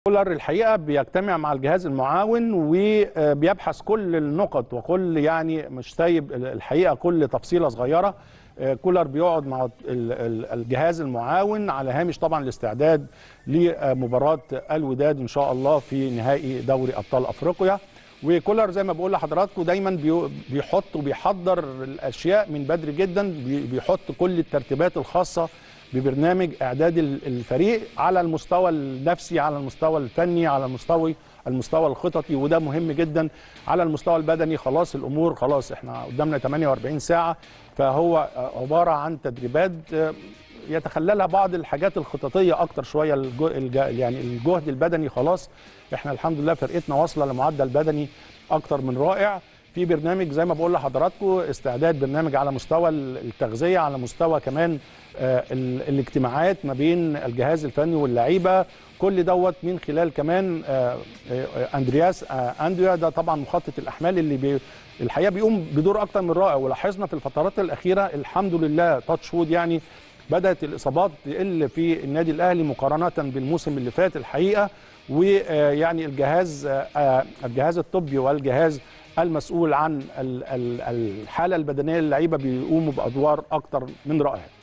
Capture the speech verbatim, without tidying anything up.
كولر الحقيقه بيجتمع مع الجهاز المعاون وبيبحث كل النقط وكل يعني مش سايب الحقيقه كل تفصيله صغيره. كولر بيقعد مع الجهاز المعاون على هامش طبعا الاستعداد لمباراه الوداد ان شاء الله في نهائي دوري ابطال افريقيا. وكولر زي ما بقول لحضراتكم دايما بيحط وبيحضر الاشياء من بدري جدا، بيحط كل الترتيبات الخاصه ببرنامج اعداد الفريق على المستوى النفسي، على المستوى الفني، على المستوى المستوى الخططي، وده مهم جدا. على المستوى البدني خلاص الامور خلاص احنا قدامنا ثمانية وأربعين ساعه، فهو عباره عن تدريبات يتخللها بعض الحاجات الخططيه اكتر شويه. الج... يعني الجهد البدني خلاص احنا الحمد لله فرقتنا واصله لمعدل بدني اكتر من رائع. في برنامج زي ما بقول لحضراتكم استعداد برنامج على مستوى التغذيه، على مستوى كمان آه الاجتماعات ما بين الجهاز الفني واللعيبه، كل دوت من خلال كمان آه آه اندرياس آه اندريا ده طبعا مخطط الاحمال اللي بي الحقيقه بيقوم بدور اكتر من رائع. ولاحظنا في الفترات الاخيره الحمد لله تاتش وود يعني بدات الاصابات تقل في النادي الاهلي مقارنه بالموسم اللي فات الحقيقه. ويعني الجهاز الجهاز الطبي والجهاز المسؤول عن الحاله البدنيه للعيبه بيقوموا بادوار اكتر من رائعه.